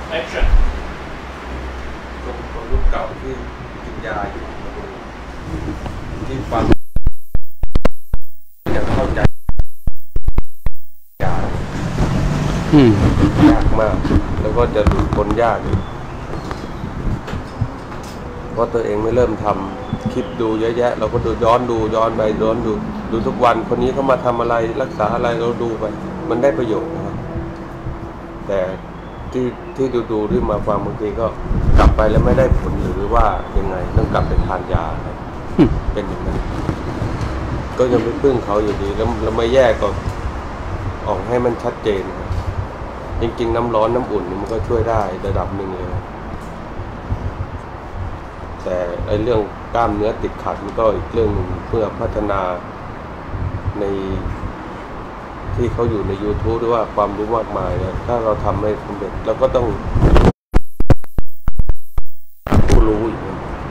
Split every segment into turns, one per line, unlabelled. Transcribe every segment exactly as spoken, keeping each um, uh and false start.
Action
คนคนรุ่นเก่าที่กินยาอยู่ที่ฟังจะเข้าใจยาอืมยากมากแล้วก็จะหลุดพ้นยากเพราะตัวเองไม่เริ่มทำคลิปดูเยอะแยะเราก็ดูย้อนดูย้อนไปย้อนดูดูทุกวันคนนี้เขามาทำอะไรรักษาอะไรเราดูไปมันได้ประโยชน์นะครับแต่ที่ที่ดูดูที่มาฟังบางทีก็กลับไปแล้วไม่ได้ผลหรือว่ายังไงต้องกลับไปทานยาครับ เป็นอย่างนั้นก็ยังไม่พึ่งเขาอยู่ดีแล้วเราไม่แยกก็ออกให้มันชัดเจนนะจริงๆน้ำร้อนน้ำอุ่นมันก็ช่วยได้ระดับหนึ่งเลยแต่ไอ้เรื่องกล้ามเนื้อติดขัดมันก็อีกเรื่องหนึ่งเพื่อพัฒนาในที่เขาอยู่ใน ยูทูบ หรือว่าความรู้มากมายนะถ้าเราทำให้สำเร็จเราก็ต้องผู้รู้อีก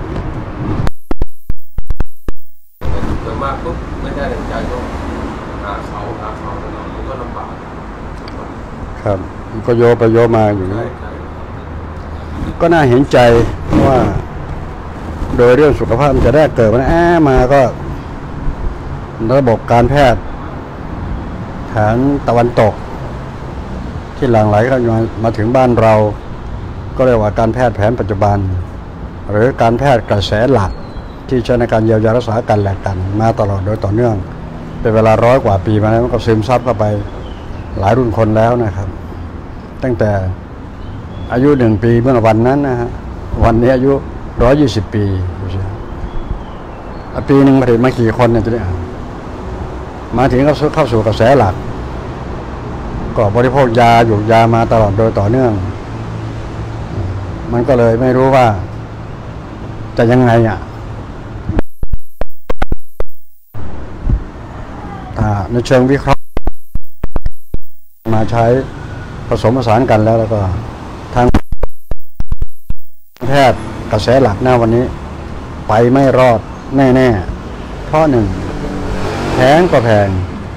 โดยมากปุ๊บไม่ได้ดังใจก็หาเขาหาเขาตลอดมันก็ลำบาก
ครับมันก็โยไปโยมาอยู่นี่ก็น่าเห็นใจเพราะว่าโดยเรื่องสุขภาพมันจะได้เกิดมันแอบมาก็ระบบการแพทย์แผนตะวันตกที่หลั่งไหลเข้ามามาถึงบ้านเราก็เรียกว่าการแพทย์แผนปัจจุบันหรือการแพทย์กระแสหลักที่ใช้ในการเยียวยารักษากันและกันมาตลอดโดยต่อเนื่องเป็นเวลาร้อยกว่าปีมาแล้วมันก็ซึมซับเข้าไปหลายรุ่นคนแล้วนะครับตั้งแต่อายุหนึ่งปีเมื่อวันนั้นนะฮะวันนี้อายุร้อยยี่สิบปีปีหนึ่งมาถึงมากี่คนเนี่ยจะได้มาถึงก็เข้าสู่กระแสหลักก็บริโภคยาอยู่ยามาตลอดโดยต่อเนื่องมันก็เลยไม่รู้ว่าจะยังไงอ่ะถ้าในเชิงวิเคราะห์มาใช้ผสมผสานกันแล้วแล้วก็ทางแพทย์กระแสหลักหน้าวันนี้ไปไม่รอดแน่ๆเพราะหนึ่งแพงก็แพง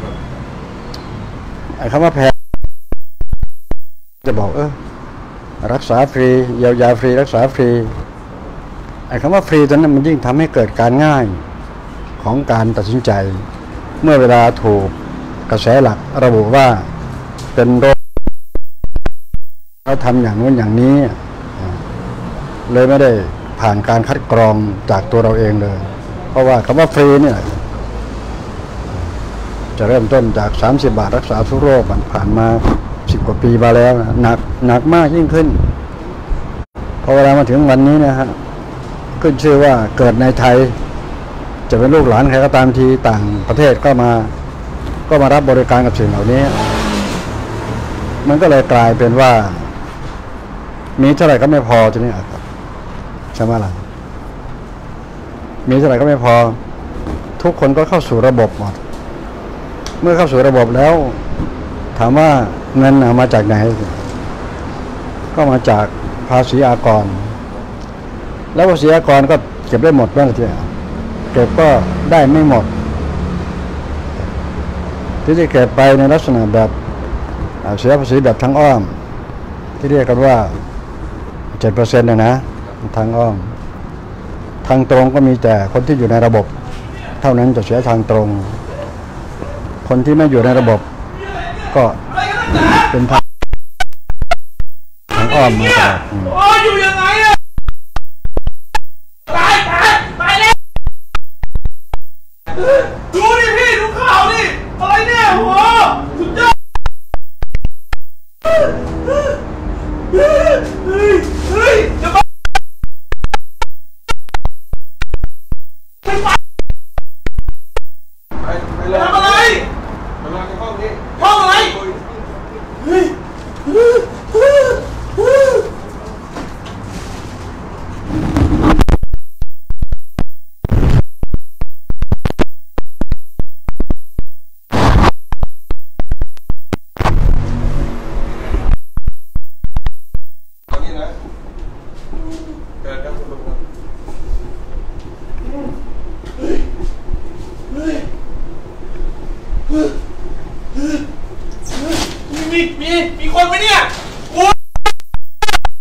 ไอ้คำว่าแพงจะบอกเออรักษาฟรีเยียวยาฟรีรักษาฟรีไอ้คำว่าฟรีตอนนั้นมันยิ่งทำให้เกิดการง่ายของการตัดสินใจเมื่อเวลาถูกกระแสหลักระบุว่าเป็นโรคเขาทำอย่างนู้นอย่างนี้เลยไม่ได้ผ่านการคัดกรองจากตัวเราเองเลยเพราะว่าคำว่าฟรีเนี่ยจะเริ่มต้นจากสามสิบบาทรักษาทุกโรคมันผ่านมาสิบกว่าปีมาแล้วนะหนักหนักมากยิ่งขึ้นพอเวลามาถึงวันนี้นะฮะขึ้นชื่อว่าเกิดในไทยจะเป็นลูกหลานใครก็ตามทีต่างประเทศก็มาก็มารับบริการกับสิ่งเหล่านี้มันก็เลยกลายเป็นว่ามีเท่าไหร่ก็ไม่พอทีนี้ครับใช่ไหมล่ะมีเท่าไหร่ก็ไม่พอทุกคนก็เข้าสู่ระบบหมดเมื่อเข้าสู่ระบบแล้วถามว่าเงินมาจากไหนก็มาจากภาษีอากรแล้วภาษีอากรก็เก็บได้หมดบ้างทีเก็บก็ได้ไม่หมดที่จะเก็บไปในลักษณะแบบเสียภาษีแบบทางอ้อมที่เรียกกันว่า เจ็ดเปอร์เซ็นต์ นะนะทางอ้อมทางตรงก็มีแต่คนที่อยู่ในระบบเท่านั้นจะเสียทางตรงคนที่ไม่อยู่ในระบบก็เป็นทางทางอ้อมมาตลอดโอ้อยู่ยังไงอะตายตายตายแล้วดูดิพี่ดูข่าวดิอะไรเนี่ยโหสุดยอดเฮ้ยเฮ้ยจะมาไปไปไปเลยทำอะไรกำลังจะห้องนี้ห้องอะไรเฮ้ยมีมีมีคนไหมเนี่ย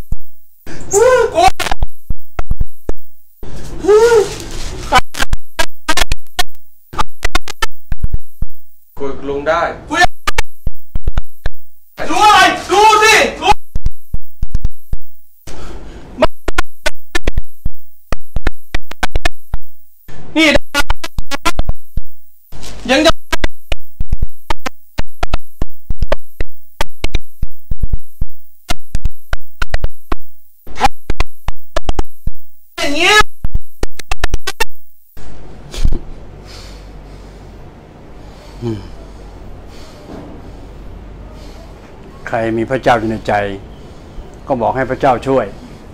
อย่างเงี้ย
ใครมีพระเจ้าอยู่ในใจก็บอกให้พระเจ้าช่วย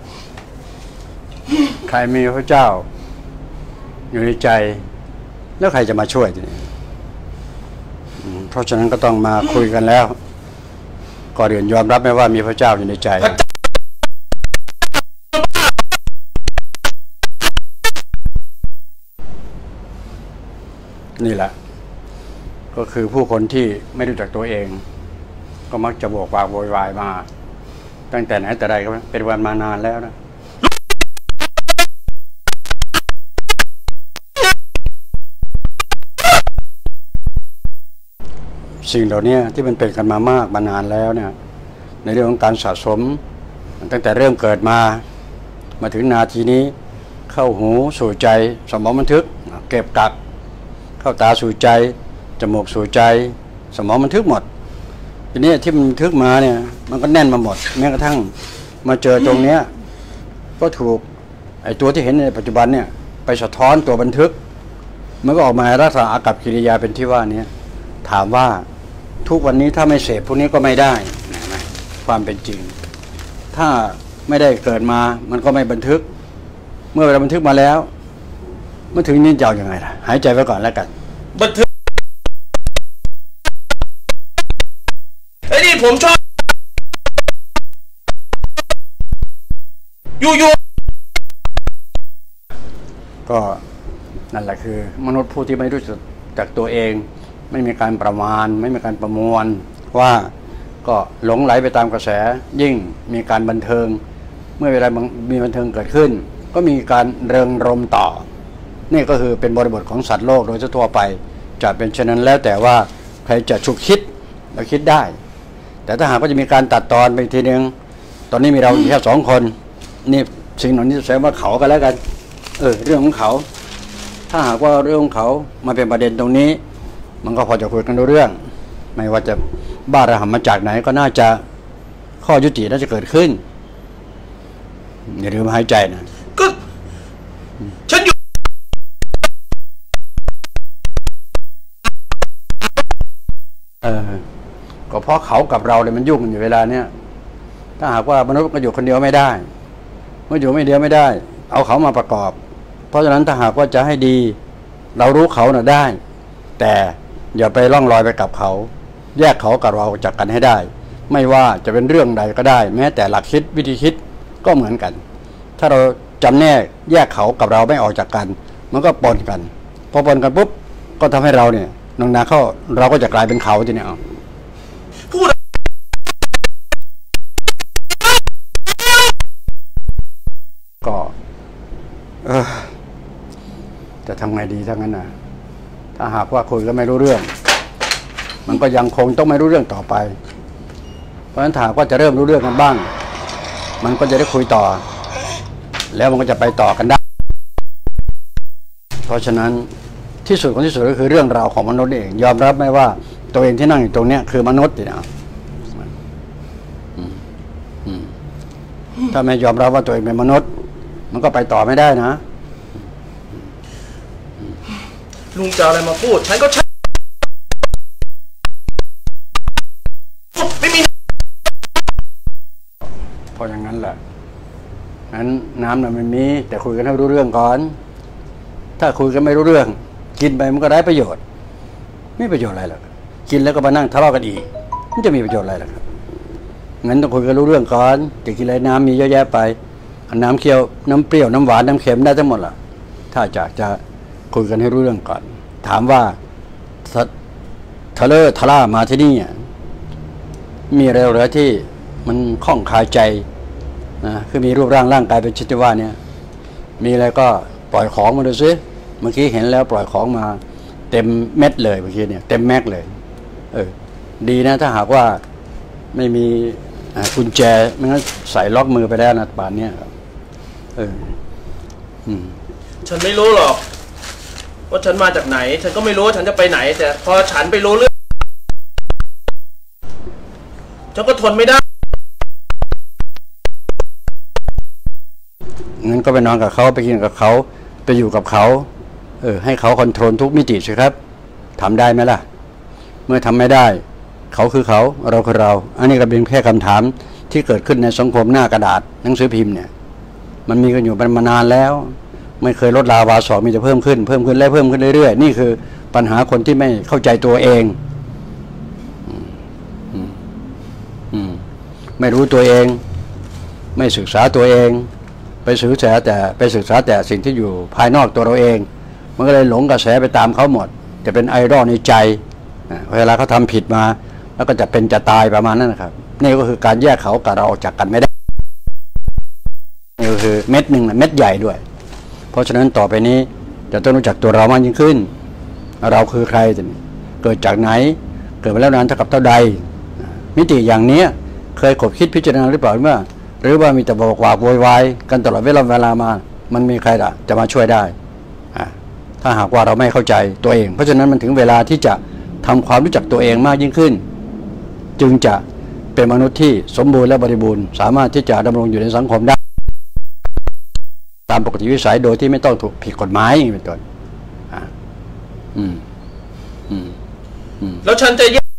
ใครมีพระเจ้าอยู่ในใจแล้วใครจะมาช่วยทีนี้เพราะฉะนั้นก็ต้องมาคุยกันแล้วก่อนอื่นยอมรับไหมว่ามีพระเจ้าอยู่ในใจนี่แหละก็คือผู้คนที่ไม่รู้จักตัวเองก็มักจะบอกวากโวยวายมาตั้งแต่ไหนแต่ใดก็เป็นวันมานานแล้วนะสิ่งเหล่านี้ที่มันเป็นกันมามากมานานแล้วเนี่ยในเรื่องของการสะสมตั้งแต่เริ่มเกิดมามาถึงนาทีนี้เข้าหูสู่ใจสมองบันทึกเก็บกักเข้าตาสู่ใจจมูกสู่ใจสมองบันทึกหมดทีนี้ที่มันบันทึกมาเนี่ยมันก็แน่นมาหมดแม้กระทั่งมาเจอตรงเนี้ยก็ถูกไอ้ตัวที่เห็นในปัจจุบันเนี่ยไปสะท้อนตัวบันทึกมันก็ออกมาลักษณะอากัปกิริยาเป็นที่ว่านี้ถามว่าทุกวันนี้ถ้าไม่เสพพวกนี้ก็ไม่ได้นะความเป็นจริงถ้าไม่ได้เกิดมามันก็ไม่บันทึกเมื่อเราบันทึกมาแล้วเมื่อถึงนี้จะเอาอย่างไงล่ะหายใจไว้ก่อนแล้วกัน
บันทึกไอ้นี่ผมชอบอยู่
ๆก็นั่นแหละคือมนุษย์ผู้ที่ไม่รู้จักตัวเองไม่มีการประมาณไม่มีการประมวลว่าก็หลงไหลไปตามกระแสยิ่งมีการบันเทิงเมื่อเวลามีบันเทิงเกิดขึ้นก็มีการเริงรมต่อนี่ก็คือเป็นบริบทของสัตว์โลกโดยทั่วไปจะเป็นเช่นนั้นแล้วแต่ว่าใครจะฉุกคิดเราคิดได้แต่ถ้าหากว่าจะมีการตัดตอนไปทีนึงตอนนี้มีเราแค่สองคนนี่สิ่งเหล่านี้แสดงว่าเขากันแล้วกันเออเรื่องของเขาถ้าหากว่าเรื่องของเขามาเป็นประเด็นตรงนี้มันก็พอจะคุยกันรู้เรื่องไม่ว่าจะบ้าระห่ำมาจากไหนก็น่าจะข้อยุติน่าจะเกิดขึ้นอย่าลืมหายใจนะ
ก็ฉันอยู่
เออก็เพราะเขากับเราเลยมันยุ่งกันอยู่เวลาเนี้ยถ้าหากว่ามนุษย์ก็อยู่คนเดียวไม่ได้เมื่ออยู่ไม่เดียวไม่ได้เอาเขามาประกอบเพราะฉะนั้นถ้าหากว่าจะให้ดีเรารู้เขาน่ะได้แต่อย่าไปล่องลอยไปกับเขาแยกเขากับเราจากกันให้ได้ไม่ว่าจะเป็นเรื่องใดก็ได้แม้แต่หลักคิดวิธีคิดก็เหมือนกันถ้าเราจำแนกแยกเขากับเราไม่ออกจากกันมันก็ปนกันพอปนกันปุ๊บก็ทำให้เราเนี่ยนองนาเข้าเราก็จะกลายเป็นเขาทีนี้เอา
พูด
ก็เออจะทำไงดีทั้งนั้นนะถ้าหากว่าคุยก็ไม่รู้เรื่องมันก็ยังคงต้องไม่รู้เรื่องต่อไปเพราะฉะนั้นถ้าว่าจะเริ่มรู้เรื่องกันบ้างมันก็จะได้คุยต่อแล้วมันก็จะไปต่อกันได้เพราะฉะนั้นที่สุดของที่สุดก็คือเรื่องราวของมนุษย์เองยอมรับไหมว่าตัวเองที่นั่งอยู่ตรงนี้คือมนุษย์นะถ้าไม่ยอมรับว่าตัวเองเป็นมนุษย์มันก็ไปต่อไม่ได้นะ
ลุงจะอะไรมาพูดฉันก็ใช่ไม่มี
พออย่างนั้นแหละนั้นน้ำน่ะมันมีแต่คุยกันให้รู้เรื่องก่อนถ้าคุยกันไม่รู้เรื่องกินไปมันก็ได้ประโยชน์ไม่ประโยชน์อะไรหรอกกินแล้วก็มานั่งทะเลาะกันอีกมันจะมีประโยชน์อะไรหรอกครับงั้นต้องคุยกันรู้เรื่องก่อนจะกินอะไรน้ำมีเยอะแยะไปน้ำเคี่ยวน้ำเปรี้ยวน้ำหวานน้ำเค็มได้ทั้งหมดล่ะถ้าอยากจะคุยกันให้รู้เรื่องก่อนถามว่าทะเลทะล่ามาที่นี่มีอะไรเหลือที่มันคล่องคาใจนะคือมีรูปร่างร่างกายเป็นชิตว่าเนี่ยมีอะไรก็ปล่อยของมาดูซิเมื่อกี้เห็นแล้วปล่อยของมาเต็มเม็ดเลยเมื่อกี้เนี่ยเต็มแม็กเลยเออดีนะถ้าหากว่าไม่มีกุญแจไม่งั้นใส่ล็อกมือไปแล้วนะป่านนี้เอออืม
ฉันไม่รู้หรอกว่าฉันมาจากไหนฉันก็ไม่รู้ว่าฉันจะไปไหนแต่พอฉันไปรู้เรื่องฉันก็ทนไม่ได้
งั้นก็ไปนอนกับเขาไปกินกับเขาไปอยู่กับเขาเออให้เขาคอนโทรลทุกมิติสิครับทำได้ไหมล่ะเมื่อทำไม่ได้เขาคือเขาเราคือเราอันนี้ก็เป็นแค่คำถามที่เกิดขึ้นในสังคมหน้ากระดาษหนังสือพิมพ์เนี่ยมันมีกันอยู่มานานแล้วไม่เคยลดลาวาสอกมีแต่เพิ่มขึ้นเพิ่มขึ้นและเพิ่มขึ้นเรื่อยๆนี่คือปัญหาคนที่ไม่เข้าใจตัวเองไม่รู้ตัวเองไม่ศึกษาตัวเองไปศึกษาแต่ไปศึกษาแต่สิ่งที่อยู่ภายนอกตัวเราเองมันก็เลยหลงกระแสไปตามเขาหมดจะเป็นไอดอลในใจเวลาเขาทำผิดมาแล้วก็จะเป็นจะตายประมาณนั้นนะครับนี่ก็คือการแยกเขากับเราออกจากกันไม่ได้นี่ก็คือเม็ดหนึ่งนะเม็ดใหญ่ด้วยเพราะฉะนั้นต่อไปนี้จะต้องรู้จักตัวเรามากยิ่งขึ้นเราคือใครเกิดจากไหนเกิดมาแล้วนานเท่ากับเท่าใดมิติอย่างนี้เคยขบคิดพิจารณาหรือเปล่าว่าหรือว่ามีแต่บอกว่าโวยวายกันตลอดเวลาเวลามามันมีใครล่ะจะมาช่วยได้ถ้าหากว่าเราไม่เข้าใจตัวเองเพราะฉะนั้นมันถึงเวลาที่จะทำความรู้จักตัวเองมากยิ่งขึ้นจึงจะเป็นมนุษย์ที่สมบูรณ์และบริบูรณ์สามารถที่จะดำรงอยู่ในสังคมได้ตามปกติวิสัยโดยที่ไม่ต้องถูกผิดกฎหมายอย่างเป็นต้นอ่าอืมอืมอืม
แล้วฉันจะแยก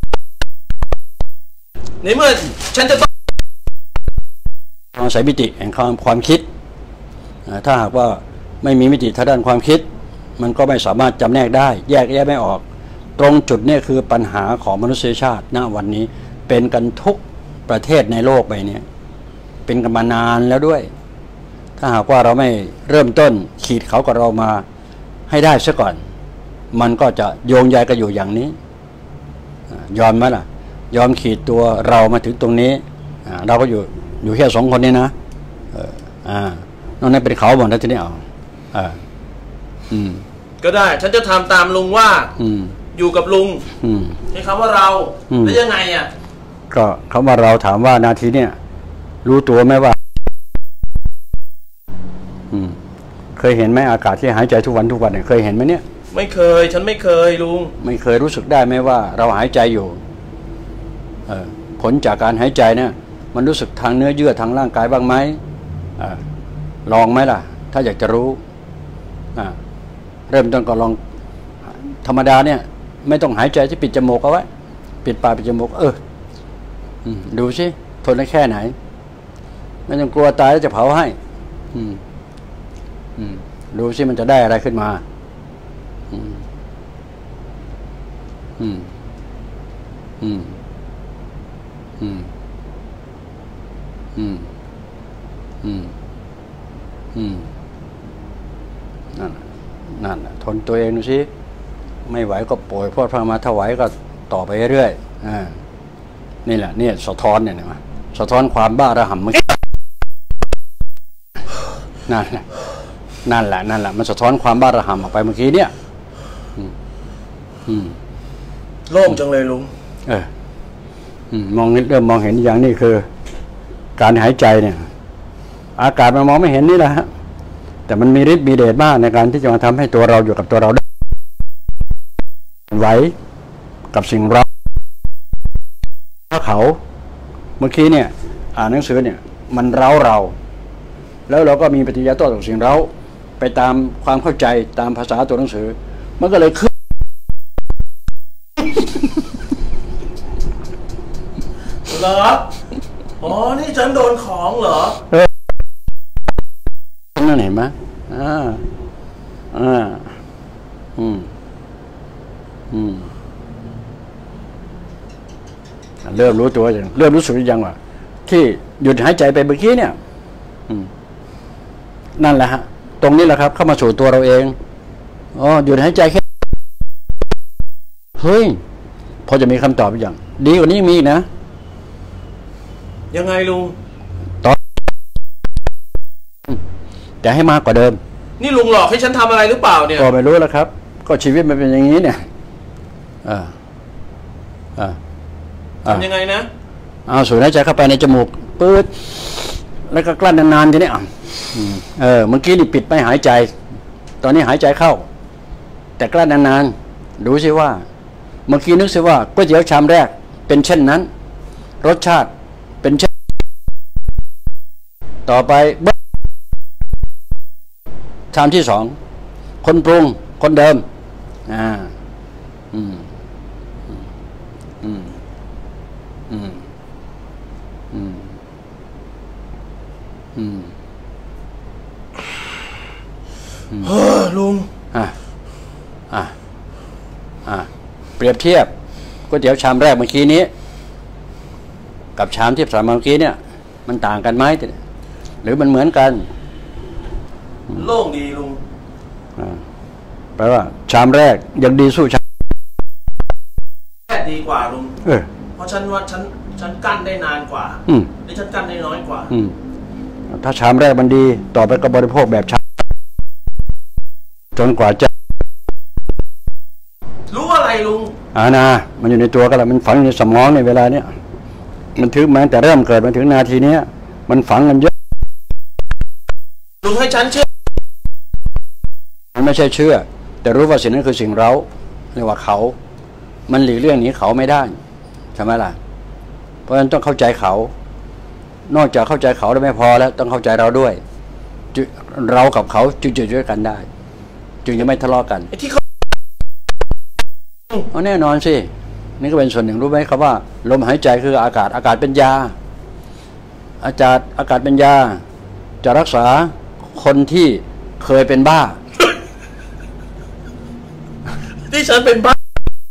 ในเมื่อฉันจะต้อง
อาศัยมิติแห่งความความคิดถ้าหากว่าไม่มีมิติทางด้านความคิดมันก็ไม่สามารถจำแนกได้แยกแยะไม่ออกตรงจุดนี้คือปัญหาของมนุษยชาติณวันนี้เป็นกันทุกประเทศในโลกใบนี้เป็นกันมานานแล้วด้วยถ้าหากว่าเราไม่เริ่มต้นขีดเขากับเรามาให้ได้ซะก่อนมันก็จะโยงใยกันอยู่อย่างนี้ยอมไหมล่ะยอมขีดตัวเรามาถึงตรงนี้เราก็อยู่อยู่แค่สองคนนี้นะอ่านอกนั้นเป็นเขาหมดแล้วทีนี้เอาอ่าอืม
ก็ได้ฉันจะทำตามลุงว่า
อืม
อยู่กับลุง
อืม
ใช้คำว่าเราแล้วยังไงอ่ะ
ก็คำว่าเราถามว่านาทีเนี่ยรู้ตัวไหมว่าอืมเคยเห็นไหมอากาศที่หายใจทุกวันทุกวันเนี่ยเคยเห็นไหมเนี่ย
ไม่เคยฉันไม่เคยลุง
ไม่เคยรู้สึกได้ไหมว่าเราหายใจอยู่เออผลจากการหายใจเนี่ยมันรู้สึกทางเนื้อเยื่อทางร่างกายบ้างไหมอลองไหมล่ะถ้าอยากจะรู้เริ่มต้นก็ลองธรรมดาเนี่ยไม่ต้องหายใจที่ปิดจมูกเอาไว้ปิดปากปิดจมูกเออดูสิทนได้แค่ไหนไม่ต้องกลัวตายแล้วจะเผาให้ดูสิมันจะได้อะไรขึ้นมาอืมอืมอืมอืมอืมอืมอืมนั่นนั่นทนตัวเองดูสิไม่ไหวก็ปล่อยพอดพามาถ้าไหวก็ต่อไปเรื่อยๆอ่านี่แหละเนี่ยสะท้อนเนี่ยนะสะท้อนความบ้าระห่ำเมื่อกี้นั่นแหละนั่นแหละนั่นแหละมันสะท้อนความบ้าระห่ำออกไปเมื่อกี้เนี่ยอืมอืม
โล่งจังเลยลุง
เออมองเริ่มมองเห็นอย่างนี้คือการหายใจเนี่ยอากาศมันมองไม่เห็นนี่แหละฮะแต่มันมีฤทธิ์มีเดชมากในการที่จะมาทำให้ตัวเราอยู่กับตัวเราได้ไหวกับสิ่งเราถ้าเขาเมื่อกี้เนี่ยอ่านหนังสือเนี่ยมันเร้าเราแล้วเราก็มีปฏิกิริยาโต้ตอบสิ่งเร้าไปตามความเข้าใจตามภาษาตัวหนังสือมันก็เลยขึ้น
เหรออ๋อนี่ฉันโดนของเหรอ
เออนั่นเห็นไหมอ่าอ่าอืมอืมเริ่มรู้ตัวยังเริ่มรู้สึกยังว่าที่หยุดหายใจไปเมื่อกี้เนี่ยอืมนั่นแหละฮะตรงนี้แหละครับเข้ามาสู่ตัวเราเองอ๋อหยุดหายใจแค่เฮ้ยพอจะมีคำตอบอย่างดีกว่านี้มีอีกนะ
ยังไงลุง
ต่อแต่ให้มากกว่าเดิม
นี่ลุงหลอกให้ฉันทำอะไรหรือเปล่าเนี่ย
ก็ไม่รู้แล้วครับก็ชีวิตมันเป็นอย่างนี้เนี่ยอ่าอ่า
ทำยังไงนะ
เอาสูดหายใจเข้าไปในจมูกปื๊ดแล้วก็กลั้นนานๆทีนี้อ่ะเออเมื่อกี้นี่ปิดไม่หายใจตอนนี้หายใจเข้าแต่กลั้นนานๆดูสิว่าเมื่อกี้นึกสิว่าก๋วยเตี๋ยวชามแรกเป็นเช่นนั้นรสชาติเป็นเช่นต่อไปชามที่สองคนปรุงคนเดิมอ่าอืมอืมอืมอืมอืม
เฮ้อลุง
อ่ะอ่ะอ่ะเปรียบเทียบก๋วยเตี๋ยวชามแรกเมื่อกี้นี้กับชามที่สามเมื่อกี้เนี่ยมันต่างกันไหมหรือมันเหมือนกัน
โล่งดีลุง
แปลว่าชามแรกยังดีสู้ชาม
แรกดีกว่าลุง
เออ
เพราะฉันว่าฉันฉันกั้นได้นานกว่า
อืม
หรือฉันกั้นได้น้อยกว่า
อืมถ้าชามแรกมันดีต่อไปก็บริโภคแบบชามจนกว่าจะ
รู้อะไรลุง
อานามันอยู่ในตัวกันแหละมันฝังอยู่ในสมองในเวลาเนี้ยมันถึงแม้แต่เริ่มเกิดมาถึงนาทีนี้มันฝังกันเยอะ
ลุงให้ฉันเชื่อ
มันไม่ใช่เชื่อแต่รู้ว่าสิ่งนั้นคือสิ่งเราเรียกว่าเขามันหลีกเลี่ยงหนีเขาไม่ได้ใช่ไหมล่ะเพราะฉะนั้นต้องเข้าใจเขานอกจากเข้าใจเขาแล้วไม่พอแล้วต้องเข้าใจเราด้วยเรากับเขาจึงจะช่วยกันได้จึงจะไม่ทะเลาะกัน
ที่เขา
เอาแน่นอนสินี่ก็เป็นส่วนหนึ่งรู้ไหมครับว่าลมหายใจคืออากาศอากาศเป็นยาอาจารย์อากาศเป็นยาจะรักษาคนที่เคยเป็นบ้า
ที่ฉันเป็นบ้า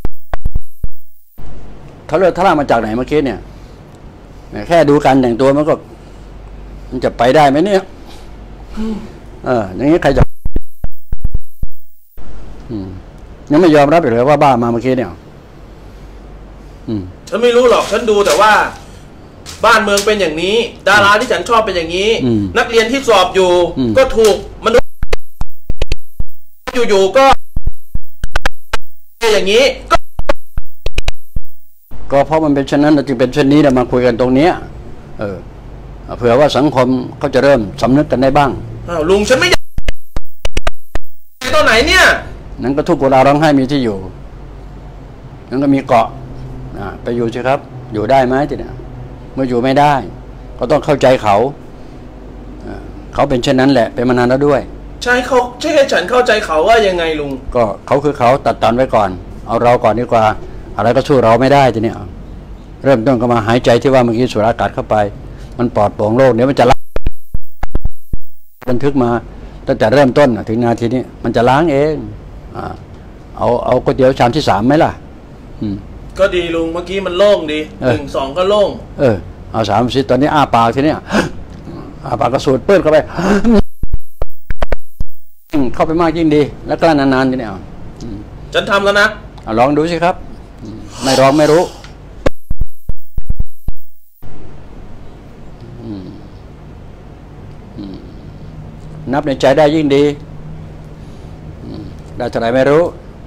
เขาเลือกทะเลาะมาจากไหนเมื่อกี้เนี่ยแค่ดูการแต่งตัวมันก็มันจะไปได้ไหมเนี่ยเอออย่างนี้ใครจะยังไม่ยอมรับเลยว่าบ้ามาเมื่อกี้เนี่ย
ฉันไม่รู้หรอกฉันดูแต่ว่าบ้านเมืองเป็นอย่างนี้ดาราที่ฉันชอบเป็นอย่างนี้นักเรียนที่สอบอยู่ก็ถูกมันอยู่ๆก็อย่างนี้ก็
ก็เพราะมันเป็นเช่นนั้นจึงเป็นเช่นนี้เรามาคุยกันตรงนี้เออเผื่อว่าสังคมเขาจะเริ่มสำนึกกันได้บ้าง
อ้าวลุงฉันไม่อยากตัวไหนเนี่ย
นั้นก็ทุกข์กเราร้องไห้มีที่อยู่นั้นก็มีเกาะไปอยู่สิครับอยู่ได้ไหมทีนี้เมื่ออยู่ไม่ได้ก็ต้องเข้าใจเขาเขาเป็นเช่นนั้นแหละเป็นมานานแล้วด้วย
ใช่เขาใช่ให้ฉันเข้าใจเขาว่ายังไงลุง
ก็เขาคือเขาตัดตอนไว้ก่อนเอาเราก่อนดีกว่าอะไรก็สู้เราไม่ได้ทีนี้เริ่มต้นก็มาหายใจที่ว่าเมื่อกี้สูดอากาศเข้าไปมันปลอดโปร่งโล่งเดี๋ยวมันจะล้างบันทึกมาตั้งแต่เริ่มต้นถึงนาทีนี้มันจะล้างเองเอาเอาก๋วยเตี๋ยวชามที่สามไหมล่ะ
ก็ดีลุงเมื่อกี้มันโล่งดีหนึ่งสองก็โล่ง
เออเอาสามสิตอนนี้อ้าปากทีนี้อ้าปากก็สูดเปิดเข้าไปเข้าไปมากยิ่งดีแล้วก็นานๆทีนี้เอา
ฉันทำแล้วนะ
ลองดูสิครับไม่ลองไม่รู้นับในใจได้ยิ่งดีได้เท่าไหร่ไม่รู้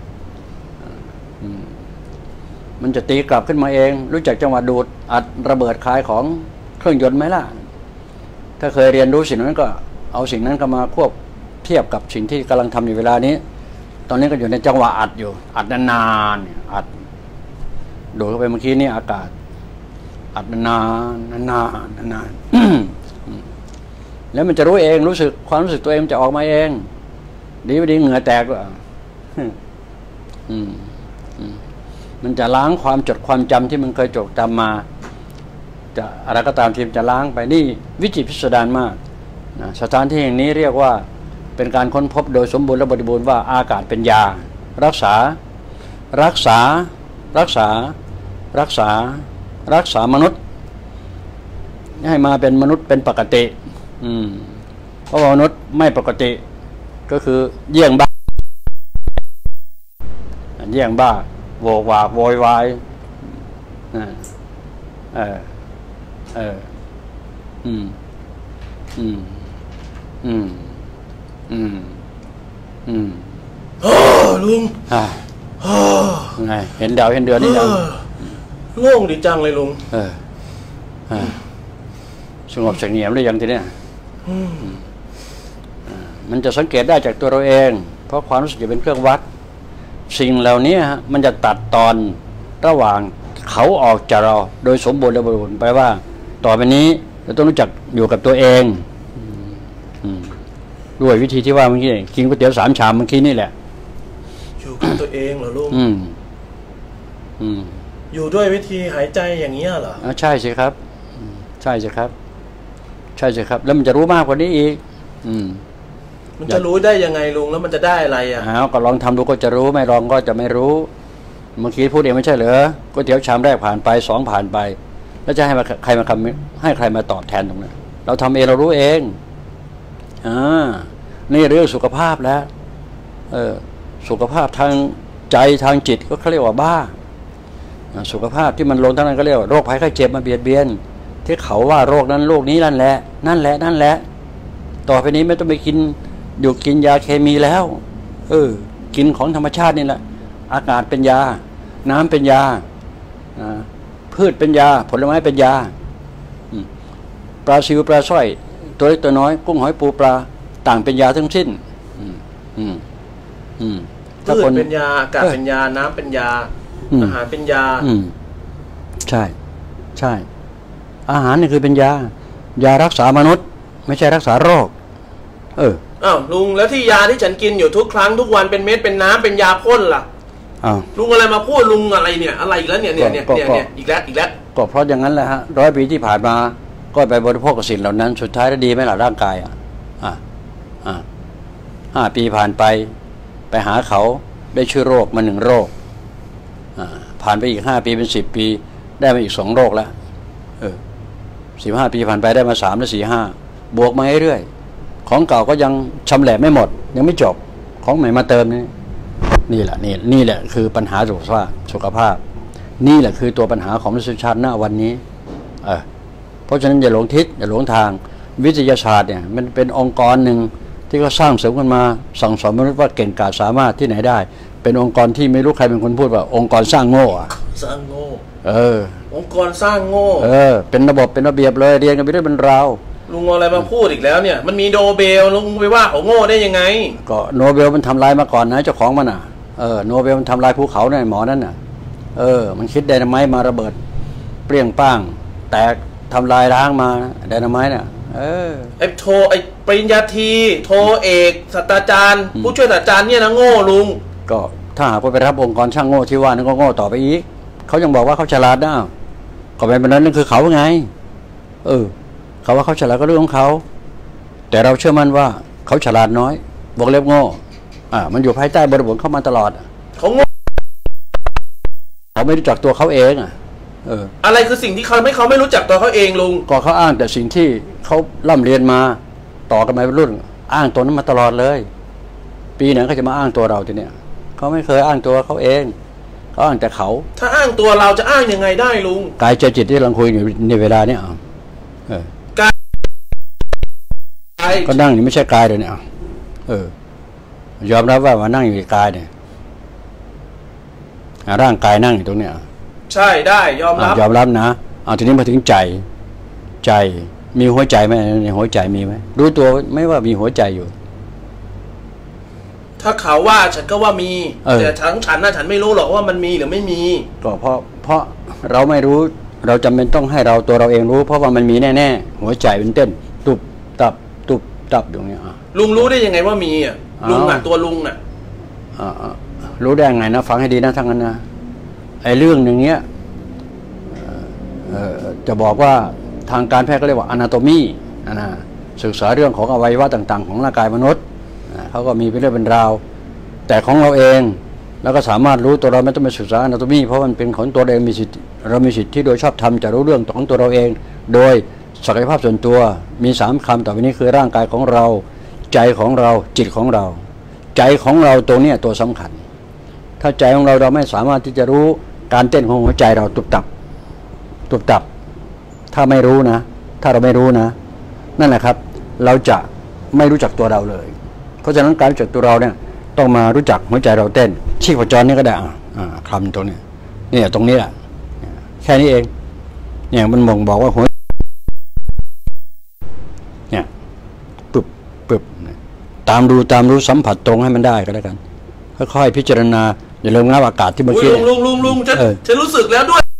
มันจะตีกลับขึ้นมาเองรู้จักจังหวะดูดอัดระเบิดคลายของเครื่องยนต์ไหมล่ะถ้าเคยเรียนรู้สิ่งนั้นก็เอาสิ่งนั้นก็มาควบเทียบกับสิ่งที่กำลังทำอยู่เวลานี้ตอนนี้ก็อยู่ในจังหวะอัดอยู่อัดนานๆอัดดูดเข้าไปเมื่อกี้นี่อากาศอัดนานๆนานๆนานๆแล้วมันจะรู้เองรู้สึกความรู้สึกตัวเองจะออกมาเองดีไม่ดีเหงื่อแตกด้วยมันจะล้างความจดความจำที่มันเคยจดจำมาจะอะไรก็ตามทีมจะล้างไปนี่วิจิตรพิสดารมากนะสถานที่แห่งนี้เรียกว่าเป็นการค้นพบโดยสมบูรณ์และบริบูรณ์ว่าอากาศเป็นยารักษารักษารักษารักษารักษามนุษย์ให้มาเป็นมนุษย์เป็นปกติอืมเพราะว่ามนุษย์ไม่ปกติก็คือเยี่ยงบ้าเยี่ยงบ้าโวกวากโวยวายเออเอออืมอืมอืมอืมอืม
โอ้ลุง
อ่าไงเห็นดาวเห็นเดือนนี่ยัง
โล่งดีจังเลยลุง
เออสงบเสงี่ยมหรือยังทีเนี้ยมันจะสังเกตได้จากตัวเราเองเพราะความรู้สึกจะเป็นเครื่องวัดสิ่งเหล่านี้ฮะมันจะตัดตอนระหว่างเขาออกจากเราโดยสมบูรณ์และบริบูรณ์ไปว่าต่อไปนี้เราต้องรู้จักอยู่กับตัวเองด้วยวิธีที่ว่าเมื่อกี้กินก๋วยเตี๋ยวสามชามเมื่อกี้นี่แหละ
อยู่กับตัวเองเหรอลุง
อืมอืม
อยู่ด้วยวิธีหายใจอย่างนี้เหรอ
อ๋อใช่สิครับใช่สิครับใช่สิครับแล้วมันจะรู้มากกว่านี้อีกอืม
มันจะรู้ได้ยังไงลุงแล้วมันจะได้อะไรอ่ะ
อ้าวก็ลองทำดูก็จะรู้ไม่ลองก็จะไม่รู้เมื่อกี้พูดเองไม่ใช่เหรอก๋วยเตี๋ยวชามแรกผ่านไปสองผ่านไปแล้วจะให้มาใครมาคำให้ใครมาตอบแทนตรงนั้นเราทำเองเรารู้เองอ่านี่เรื่องสุขภาพแล้วเออสุขภาพทางใจทางจิตก็เขาเรียกว่าบ้าสุขภาพที่มันลงทั้งนั้นก็เรียกว่าโรคภัยไข้เจ็บมาเบียดเบียนที่เขาว่าโรคนั้นโรคนี้นั่นแหละนั่นแหละนั่นแหละต่อไปนี้ไม่ต้องไปกินอยู่กินยาเคมีแล้วเออกินของธรรมชาตินี่แหละอากาศเป็นยาน้ำเป็นยาพืชเป็นยาผลไม้เป็นยาปลาซิวปลาสร้อยตัวเล็กตัวน้อยกุ้งหอยปูปลาต่างเป็นยาทั้งสิ้น
พืชเป็นยาอากาศเป็นยาน้ำเป็นยาอาหารเป็นยา
ใช่ใช่อาหารนี่คือเป็นยายารักษามนุษย์ไม่ใช่รักษาโรคเออ
อ้าวลุงแล้วที่ยาที่ฉันกินอยู่ทุกครั้งทุกวันเป็นเม็ดเป็นน้ำเป็นยาพ่นล่ะ
อ้าว
ลุงอะไรมาพูดลุงอะไรเนี่ยอะไรอีกแล้วเนี่ยเนี่ยเนี่ยเนี่ยอีกแล้วอีกแล้ว
ก็เพราะอย่างนั้นแหละฮะร้อยปีที่ผ่านมาก็ไปบริโภคกับสิ่งเหล่านั้นสุดท้ายแล้วดีไหมล่ะร่างกายอ่ะอ่ะอ่ะห้าปีผ่านไปไปหาเขาได้ชื่อโรคมาหนึ่งโรคอ่าผ่านไปอีกห้าปีเป็นสิบปีได้มาอีกสองโรคแล้วเออสิบห้าปีผ่านไปได้มาสามและสี่ห้าบวกมาเรื่อยๆของเก่าก็ยังชำแหละไม่หมดยังไม่จบของใหม่มาเติมนี่นี่แหละนี่นี่แหละคือปัญหาสุขภาพสุขภาพนี่แหละคือตัวปัญหาของมนุษยชาติณวันนี้เออเพราะฉะนั้นอย่าหลงทิศอย่าหลงทางวิทยาศาสตร์เนี่ยมันเป็นองค์กรหนึ่งที่เขาสร้างเสริมกันมาสั่งสอนมนุษย์ว่าเก่งกาจสามารถที่ไหนได้เป็นองค์กรที่ไม่รู้ใครเป็นคนพูดว่าองค์กรสร้างโง่อะ
สร้างโง่
เออ
องค์กรสร้างโง่
เออเป็นระบบเป็นระเบียบเลยเรียนกันไปเรื่อยเป็นราว
ลุงอะไรมาพูดอีกแล้วเนี่ยมันมีโนเบลลุงไปว่าเขาโง่ได้ยังไง
ก็โนเบลมันทำลายมาก่อนนะเจ้าของมันอ่ะเออโนเบลมันทำลายภูเขาเนี่ยหมอนั่นน่ะเออมันคิดไดนาไมต์มาระเบิดเปรี้ยงป้างแตกทำลายล้างมาไดนาไมต์เนี่ยเออ
ไอโทไอปริญญาตรีโทเอกศาสตราจารย์ผู้ช่วยศาสตราจารย์เนี่ยนะโง่ลุง
ก็ถ้าหากว่าไปรับองค์กรช่างโง่ที่ว่านั่นก็โง่ต่อไปอีกเขายังบอกว่าเขาฉลาดนะก็เป็นแบบนั้นนั่นคือเขาไงเออเขาว่าเขาฉลาดก็เรื่องของเขาแต่เราเชื่อมั่นว่าเขาฉลาดน้อยบอกเล็บโง่อ่ามันอยู่ภายใต้บริบทเข้ามาตลอด
เขาโง่
เขาไม่รู้จักตัวเขาเองอ่ะเออ
อะไรคือสิ่งที่เขาไม่เขาไม่รู้จักตัวเขาเองลุง
ก็เขาอ้างแต่สิ่งที่เขาล่ำเรียนมาต่อกันมาเป็นรุ่นอ้างตัวนั้นมาตลอดเลยปีไหนเขาจะมาอ้างตัวเราทีเนี้ยเขาไม่เคยอ้างตัวเขาเองเขาอ้างแต่เขา
ถ้าอ้างตัวเราจะอ้างยังไงได้ลุง
กายใจจิตที่เราคุยอยู่ในเวลาเนี้ยเออกายก็นั่งนี่ไม่ใช่กายเลยเนี่ยเออยอมรับว่ามานั่งอยู่ในกายเนี่ยร่างกายนั่งอยู่ตรงเนี้ย
ใช่ได้ยอมรับ
ยอมรับนะเอาทีนี้มาถึงใจใจมีหัวใจไหมในหัวใจมีไหมรู้ตัวไม่ว่ามีหัวใจอยู่
ถ้าเขาว่าฉันก็ว่ามีแต่ทั้งฉันน่ะฉันไม่รู้หรอกว่ามันมีหรือไม่มี
ก็เพราะเพราะเราไม่รู้เราจำเป็นต้องให้เราตัวเราเองรู้เพราะว่ามันมีแน่ๆหัวใจมันเต้นตุบตับตุบตับอย่างเงี้ย
ลุงรู้ได้ยังไงว่ามีอ่ะลุงอ่ะตัวลุงอ่ะ
รู้ได้ไงนะฟังให้ดีนะทั้งนั้นนะไอ้เรื่องอย่างเงี้ยจะบอกว่าทางการแพทย์ก็เรียกว่า anatomy นะศึกษาเรื่องของอวัยวะต่างๆของร่างกายมนุษย์เขาก็มีเป็นเรื่องเป็นราวแต่ของเราเองแล้วก็สามารถรู้ตัวเราไม่ต้องไปศึกษา anatomy เพราะมันเป็นของตัวเองมีสิทธิ์เรามีสิทธิ์ที่โดยชอบธรรมจะรู้เรื่องของตัวเราเองโดยศักยภาพส่วนตัวมีสามคำต่อไปนี้คือร่างกายของเราใจของเราจิตของเราใจของเราตัวเนี้ยตัวสำคัญถ้าใจของเราเราไม่สามารถที่จะรู้การเต้นของหัวใจเราตุบตับตุบตับถ้าไม่รู้นะถ้าเราไม่รู้นะนั่นแหละครับเราจะไม่รู้จักตัวเราเลยเพราะฉะนั้นการรู้จักตัวเราเนี่ยต้องมารู้จักหัวใจเราเต้นชีพจรนี่ก็ได้อ่าคำตรงนี้เนี่ยตรงนี้แหละแค่นี้เองเนี่ยมันบ่งบอกว่าหัวเนี่ยปึ๊บปึ๊บตามดูตามรู้สัมผัสตรงให้มันได้ก็แล้วกันค่อยๆพิจารณาอย่าลืมงับอากาศที่เมื่อกี้
ลุงลุงลุงลุงฉันฉันรู้สึกแล้วด้วย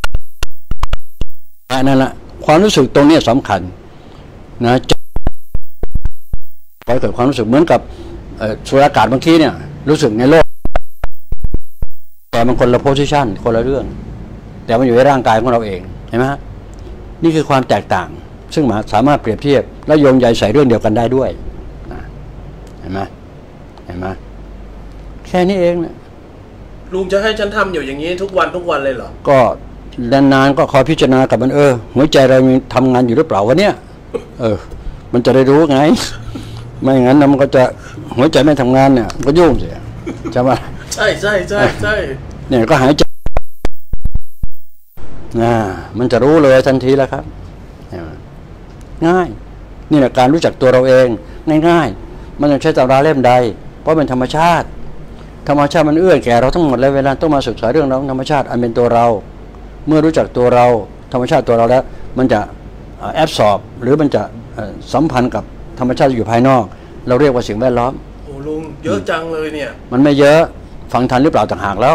นั่นแหละความรู้สึกตรงนี้สำคัญนะอให้เกิดความรู้สึกเหมือนกับสุญญากาศเมื่อกี้เนี่ยรู้สึกในโลกแต่มันคนละโพสิชันคนละเรื่องแต่มันอยู่ในร่างกายของเราเองเห็นไหมฮะนี่คือความแตกต่างซึ่งสามารถเปรียบเทียบและโยงใยใส่เรื่องเดียวกันได้ด้วยเห็นไหมเห็นไหมแค่นี้เองนะ
ลุงจะให้ฉันทำอยู่อย่างนี้ทุกวันทุกวันเลยเหรอ
ก็นานๆก็คอยพิจารณากับมันเออหัวใจเรามีทำงานอยู่หรือเปล่าวะเนี่ยเออมันจะได้รู้ไงไม่งั้นนะมันก็จะหัวใจไม่ทำงานเนี่ยก็ยุ่งเสียใช่ไหม
ใช่ใช่ใช่ใช่
เนี่ยก็หายใจอ่ามันจะรู้เลยทันทีแล้วครับง่ายนี่แหละการรู้จักตัวเราเองง่ายๆมันต้องใช้ตำราเล่มใดเพราะเป็นธรรมชาติธรรมชาติมันเอื้อแก่เราทั้งหมดเลยเวลาต้องมาศึกษาเรื่องของธรรมชาติอันเป็นตัวเราเมื่อรู้จักตัวเราธรรมชาติตัวเราแล้วมันจะแอบสอบหรือมันจะสัมพันธ์กับธรรมชาติอยู่ภายนอกเราเรียกว่าสิ่งแวดล้อม
โอ้ลุงเยอะจังเลยเนี่ย
มันไม่เยอะฟังทันหรือเปล่าต่างหากแล้ว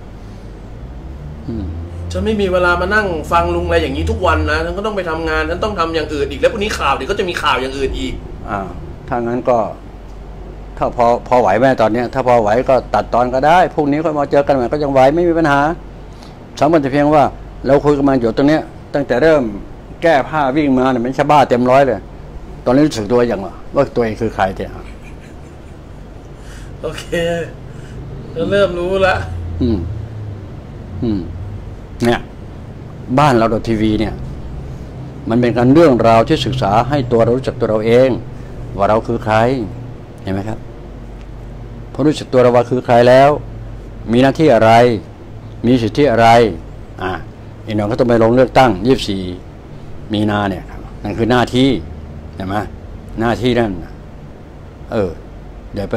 ฉันไม่มีเวลามานั่งฟังลุงอะไรอย่างนี้ทุกวันนะฉันก็ต้องไปทำงานฉันต้องทำอย่างอื่นอีกแล้วพรุ่งนี้ข่าวเดี๋ยวก็จะมีข่าวอย่างอื่นอีก
อ่าถ้างั้นก็ถ้าพอพอไหวแม่ตอนนี้ถ้าพอไหวก็ตัดตอนก็ได้พรุ่งนี้ค่อยมาเจอกันใหม่ก็ยังไหวไม่มีปัญหาสำคัญแต่เพียงว่าเราคุยกันมาอยู่ตรงนี้ตั้งแต่เริ่มแก้ผ้าวิ่งมาเนี่ยมันชะบ้าเต็มร้อยเลยตอนนี้รู้สึกตัวอย่างว่าตัวเองคือใครเถอะ
โอเคเราเริ่มรู้ละ
อืมอืมเนี่ยบ้านเราดอททีวีเนี่ยมันเป็นการเรื่องราวที่ศึกษาให้ตัวเรารู้จักตัวเราเองว่าเราคือใครเห็นไหมครับพอรู้จักตัวเราว่าคือใครแล้วมีหน้าที่อะไรมีสิทธิอะไรอ่าอีกหน่อยก็ต้องไปลงเลือกตั้งยี่สิบสี่มีนาเนี่ยนั่นคือหน้าที่เห็นไหมหน้าที่นั่นเออเดี๋ยวไป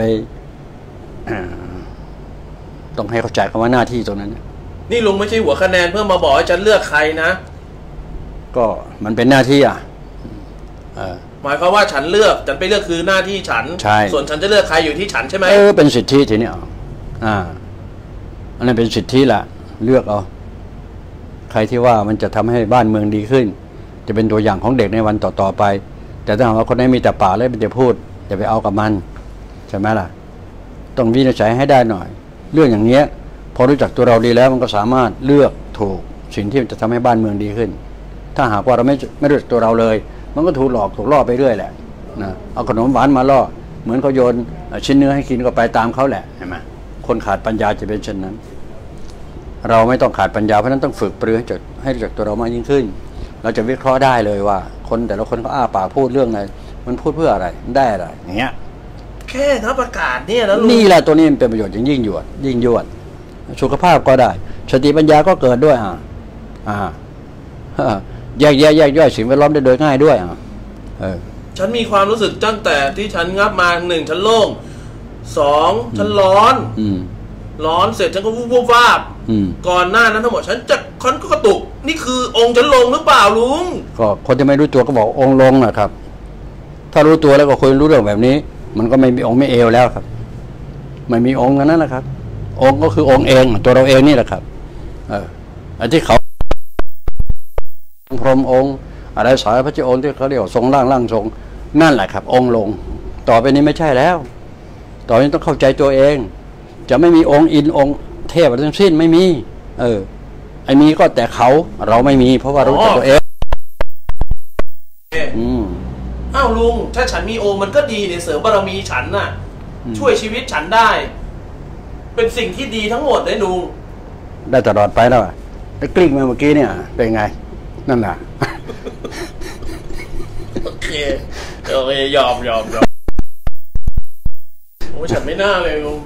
ต้องให้เข้าใจคำว่าหน้าที่ตรงนั้น
นี่ลุงไม่ใช่หัวคะแนนเพื่อมาบอกให้ฉันเลือกใครนะ
ก็มันเป็นหน้าที่อ่ะ
หมายความว่าฉันเลือกฉันไปเลือกคือหน้าที่ฉันส่วนฉันจะเลือกใครอยู่ที่ฉันใช่ไหม
เออเป็นสิทธิทีนี้อ่าอันนั้นเป็นสิทธิแหละเลือกเอาใครที่ว่ามันจะทำให้บ้านเมืองดีขึ้นจะเป็นตัวอย่างของเด็กในวันต่อๆไปแต่ถ้าหากว่าคนไหนมีแต่ปากแล้วมันจะพูดอย่าไปเอากับมันใช่ไหมล่ะต้องวินิจฉัยให้ได้หน่อยเรื่องอย่างเนี้ยพอรู้จักตัวเราดีแล้วมันก็สามารถเลือกถูกสิ่งที่จะทำให้บ้านเมืองดีขึ้นถ้าหากว่าเราไม่ไม่รู้จักตัวเราเลยมันก็ถูกหลอกถูกล่อไปเรื่อยแหละนะเอาขนมหวานมาล่อเหมือนเขาโยนชิ้นเนื้อให้กินก็ไปตามเขาแหละเห็นไหมคนขาดปัญญาจะเป็นเช่นนั้นเราไม่ต้องขาดปัญญาเพราะนั้นต้องฝึกปรือให้จดให้รู้จักตัวเรามากยิ่งขึ้นเราจะวิเคราะห์ได้เลยว่าคนแต่ละคนเขาอ้าปากพูดเรื่องอะไรมันพูดเพื่ออะไรได้อะไรอย่างเงี้ย
แค่ทับประกาศเนี่ยแล้ว
นี่แหละตัวนี้มันเป็นประโยชน์อย่างยิ่งยวดยิ่งยวดสุขภาพก็ได้สติปัญญาก็เกิดด้วยอ่าอ่าแยกแยกแยกย่อยสิ่งแวดล้อมได้โดยง่ายด้วยอ่ะเออ
ฉันมีความรู้สึกตั้งแต่ที่ฉันงับมาหนึ่งฉันโล่งสองฉันร้อนร้อนเสร็จฉันก็วูบวูบวาบก่อนหน้านั้นทั้งหมดฉันจะฉันก็กระตุกนี่คือองค์ฉันลงหรือเปล่าลุง
ก็คนจะไม่รู้ตัวก็บอกองค์ลงนะครับถ้ารู้ตัวแล้วก็คุยรู้เรื่องแบบนี้มันก็ไม่มีองค์ไม่เอวแล้วครับไม่มีองค์นั้นนะครับองค์ก็คือองค์เองตัวเราเองนี่แหละครับเอออันที่เขาพรหมองค์อะไรสายพระเจ้าองค์ที่เขาเรียกว่าทรงร่างร่างทรงนั่นแหละครับองค์ลงต่อไปนี้ไม่ใช่แล้วต่อไปนี้ต้องเข้าใจตัวเองจะไม่มีองค์อินองค์เทพอะไรทั้งสิ้นไม่มีเออไอ้มีก็แต่เขาเราไม่มีเพราะว่ารู้จักตัวเอง
อืมอ้าวลุงถ้าฉันมีองค์มันก็ดีเนี่ยเสริมบารมีฉันน่ะช่วยชีวิตฉันได้เป็นสิ่งที่ดีทั้งหมดเลยลุง
ได้ตลอดไปแล้วอ่ะแล้วกลิ้งมาเมื่อกี้เนี่ยเป็นไงนั่นแหละ
โอเคโอเคยอมยอมยอมโอ้ฉันไม่น่าเลยลุง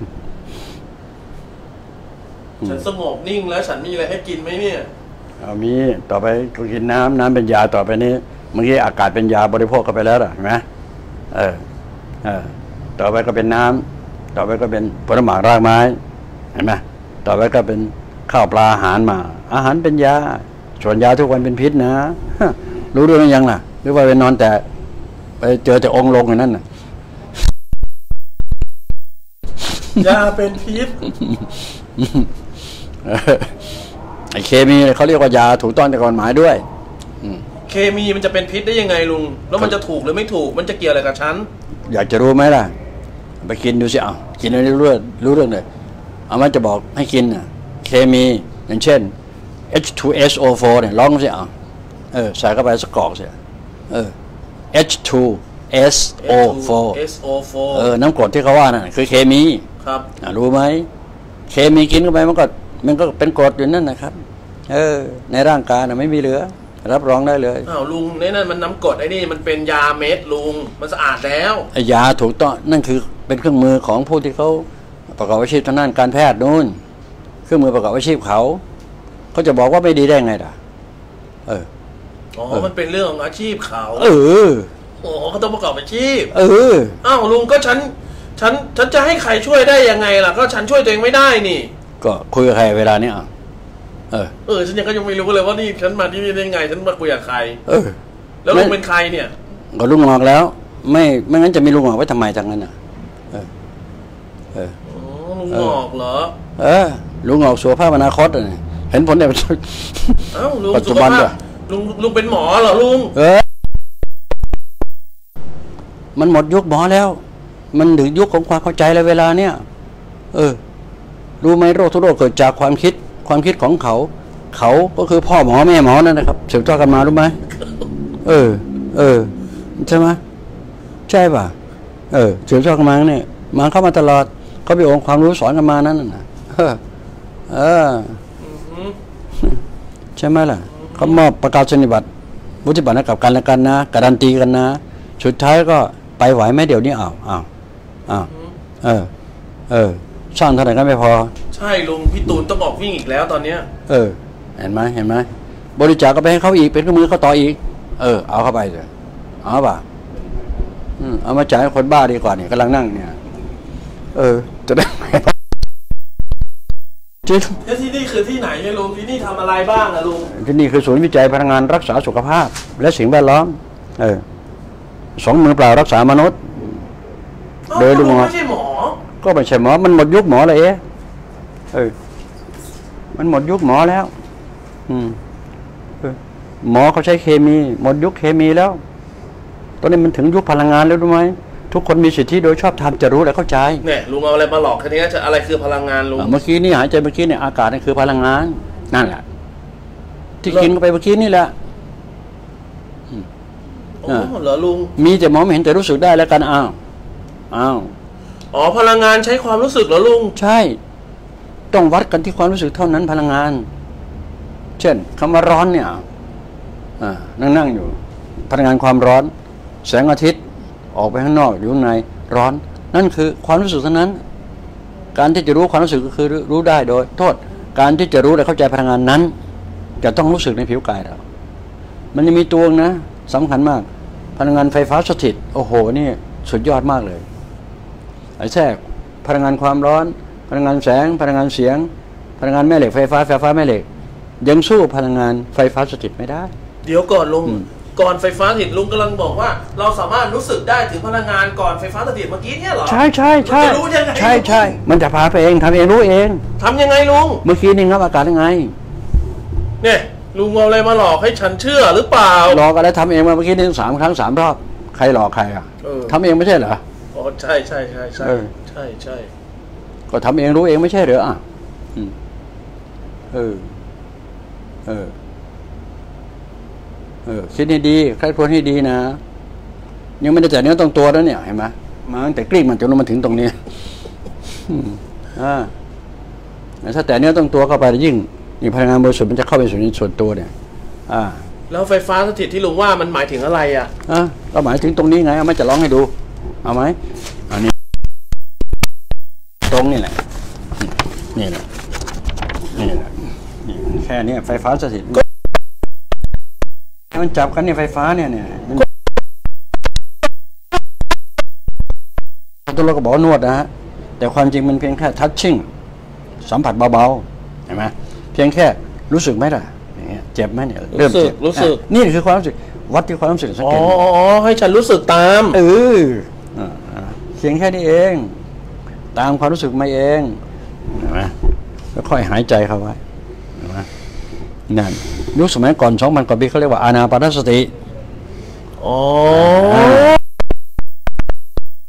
ฉันสงบนิ่งแล้วฉันมีอะไรให้กินไหมเนี่ย
เอามีต่อไปก็กินน้ำน้ำเป็นยาต่อไปนี้เมื่อกี้อากาศเป็นยาบริโภคเข้าไปแล้วเห็นไหมเออเออต่อไปก็เป็นน้ำต่อไปก็เป็นผลไม้รากไม้เห็นไหมต่อไปก็เป็นข้าวปลาอาหารมาอาหารเป็นยาส่วนยาทุกวันเป็นพิษนะรู้ด้วยหรือยังล่ะหรือว่าเป็นนอนแต่ไปเจอแต่องค์ลงอย่างนั้นน่ะ
ยาเป็นพิษ
ไอเคมีเขาเรียกว่ายาถูกต้องตามกฎหมายด้วย
เคมีมันจะเป็นพิษได้ยังไงลุงแล้วมันจะถูกหรือไม่ถูกมันจะเกี่ยวอะไรกับฉัน
อยากจะรู้ไหมล่ะไปกินดูสิเอากินแล้วรู้เรื่องรู้เรื่องเลยเอามาจะบอกให้กินน่ะเคมีอย่างเช่น เอช ทู เอส โอ โฟร์ เนี่ยลองสิเอาเออใส่เข้าไปสักกรอกสิเออ เอช ทู เอส โอ โฟร์
เอส โอ โฟร์
เออน้ำกรดที่เขาว่านั่นคือเคมี
ครับ
รู้ไหมเคมีกินเข้าไปมันก็มันก็เป็นกรดอยู่นั่นนะครับเออในร่างกายน่ะไม่มีเหลือรับรองได้เลย
อ้าวลุงในนั้นมันน้ำกรดไอ้นี่มันเป็นยาเม็ดลุงมันสะอาดแล้ว
ไอ้ยาถูกต้องนั่นคือเป็นเครื่องมือของผู้ที่เขาประกอบอาชีพทางด้านการแพทย์นู่นเครื่องมือประกอบอาชีพเขาเขาจะบอกว่าไม่ดีได้ไงล่ะเออ
อ๋อมันเป็นเรื่องของอาชีพเขา
เออ
โอ้เขาต้องประกอบอาชีพ
เออ
อ้าวลุงก็ฉันฉันฉันจะให้ใครช่วยได้ยังไงล่ะก็ฉันช่วยตัวเองไม่ได้นี่
ก็คุยกับใครเวลาเนี้ยเออ
เออฉันยังก็ยังไม่รู้เลยว่านี่ฉันมาที่นี่ได้ไงฉันมาคุยกับใคร
เออ
แล้วลุงเป็นใครเนี่ย
ก็ลุงงอกแล้วไม่ไม่งั้นจะมีลุงงอกไว้ทำไมจังนั้นอ่ะเออเออ
อ๋อลุงงอกเหรอ
เออลุงงอกสุขภาพอนาคตอ่ะเห็นผลใน
เอ้าลุงปัจจุบันด้วยลุงลุงเป็นหมอเหรอลุง
เออมันหมดยุคหมอแล้วมันถึงยุคของความเข้าใจแล้วเวลาเนี้ยเออรู้ไหมโรคทุกโรคเกิดจากความคิดความคิดของเขาเขาก็คือพ่อหมอแม่หมอนั่นนะครับสืบทอดกันมารู้ไหมเออเออใช่ไหมใช่ป่ะเออสืบทอดกันมาเนี่ยมาเข้ามาตลอดเขาไปองค์ความรู้สอนกันมานั่นน่ะเออเออใช่ไหมล่ะเขามอบประกาศนียบัตรวุฒิบัตรให้กับกันและกันนะการันตีกันนะสุดท้ายก็ไปไหวไหมเดี๋ยวนี้อ้าวอ้าวอ้าวเออเออช่างเท่าไหร่ก็ไม่พอ
ใช่ลุงพี่ตูนต้องออกวิ่งอีกแล้วตอนเนี้ย
เออเห็นไหมเห็นไหมบริจาคก็ไปให้เขาอีกเป็นเครื่องมือเขาต่ออีกเออเอาเข้าไปเลยเอาป่ะอืมเอามาจ่ายให้คนบ้าดีกว่านี่กำลังนั่งเนี่ยเออจะได้ไหม
ที่ที่นี่คือที่ไหนเนี่ยลุงที่นี่ทำอะไรบ้างอะลุง
ที่นี่คือศูนย์วิจัยพลังงานรักษาสุขภาพและสิ่งแวดล้อมเออสองมือเปล่ารักษามนุษย์
โดยลุงไม่ใช่หมอ
ก็ไม่ใช่หมอมันหมดยุคหมอเลยเอ๊ะเออมันหมดยุคหมอแล้วอืมหมอเขาใช้เคมีหมดยุคเคมีแล้วตอนนี้มันถึงยุคพลังงานแล้วรู้ไหมทุกคนมีสิทธิโดยชอบธรรมจะรู้และเข้าใจ
เนี่ยลุงเอาอะไรมาหลอกแค่นี้จะอะไรคือพลังงานลุง
เมื่อกี้นี่หายใจเมื่อกี้เนี่ยอากาศนี่คือพลังงานนั่นแหละที่กินเข้าไปเมื่อกี้นี่แหละ
อ๋อเหรอลุง
มีแต่หมอไม่เห็นแต่รู้สึกได้แล้วกันอ้าวอ้าว
อ๋อพลังงานใช้ความรู้สึกเหรอลุง
ใช่ต้องวัดกันที่ความรู้สึกเท่านั้นพลังงานเช่นคำว่าร้อนเนี่ยอ่านั่งนั่งอยู่พลังงานความร้อนแสงอาทิตย์ออกไปข้างนอกอยู่ข้างในร้อนนั่นคือความรู้สึกเท่านั้นการที่จะรู้ความรู้สึกก็คือรู้ได้โดยโทษการที่จะรู้และเข้าใจพลังงานนั้นจะต้องรู้สึกในผิวกายเรามันจะมีตัวนะสำคัญมากพลังงานไฟฟ้าสถิตโอ้โหนี่สุดยอดมากเลยไอ้แทรกพลังงานความร้อนพลังงานแสงพลังงานเสียงพลังงานแม่เหล็กไฟฟ้าไฟฟ้าแม่เหล็กยังสู้พลังงานไฟฟ้าสถิตไม่ได้
เดี๋ยวก่อนลุงก่อนไฟฟ้าสถิตลุงกำลังบอกว่าเราสามารถรู้สึกได้ถึงพลังงานก่อนไฟฟ้าสถิตเมื่อกี้เนี่ยเหรอ
ใช่ใช่ใช่
จะรู้ยังไง
ใช่ใช่มันจะพาไปเองทำเองรู้เอง
ทำยังไงลุง
เมื่อกี้นี่งับอากาศยังไง
เนี่ยลุงเอาอะไรมาหลอกให้ฉันเชื่อหรือเปล่า
หลอกอะไรทำเองมาเมื่อกี้นี่สามครั้งสามรอบใครหลอกใครอ่ะทำเองไม่ใช่เหรอ
อ๋อใช่ใช่ใช่ใช่ใช่ใช่
ก็ทำเองรู้เองไม่ใช่เหรออ่ะเออเออเออคิดให้ดีใครควรให้ดีนะยังไม่ได้แต่เนื้อตรงตัวแล้วเนี่ยเห็นไหมมาตั้งแต่กลิ้งมันจนมาถึงตรงนี้อ่าถ้าแต่เนื้อตรงตัวเข้าไปยิ่งนี่พลังงานบริสุทธิ์มันจะเข้าไปสู่ในส่วนตัวเนี่ยอ่า
แล้วไฟฟ้าสถิตที่ลุงว่ามันหมายถึงอะไรอ่ะ
อ่ะก็หมายถึงตรงนี้ไงเอามาจะร้องให้ดูเอาไหมอันนี้ตรงนี่แหละนี่แหละนี่แหละนี่แค่นี้ไฟฟ้าสถิตมันจับกันในไฟฟ้าเนี่ยเนี่ยตัวเราก็บอกนวดนะฮะแต่ความจริงมันเพียงแค่ทัชชิ่งสัมผัสเบาๆเห็นไหมเพียงแค่รู้สึกไหมล่ะอย่างเงี้ยเจ็บไหมเนี่ย
เริ่มเจ็บรู้สึก
นี่คือความรู้สึกวัดที่ความรู้สึกสังเกต
อ๋อให้ฉันรู้สึกตาม
เออเพียงแค่นี้เองตามความรู้สึกมาเองเห็นไหมแล้วค่อยหายใจเข้าไว้เห็นไหมนั่นยุคสมัยก่อนสองพันกว่าปีเขาเรียกว่าอานาปานสติ
อ๋อ